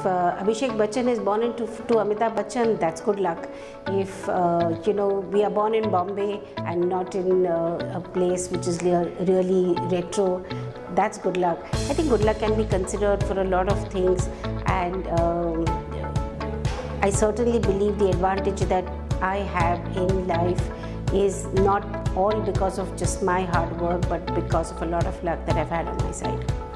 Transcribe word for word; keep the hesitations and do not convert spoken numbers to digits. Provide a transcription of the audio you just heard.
if uh, Abhishek Bachchan is born into to Amitabh Bachchan, that's good luck. If uh, you know, we are born in Bombay and not in uh, a place which is really retro, that's good luck. I think good luck can be considered for a lot of things, and um, I certainly believe the advantage that I have in life is not all because of just my hard work, but because of a lot of luck that I've had on my side.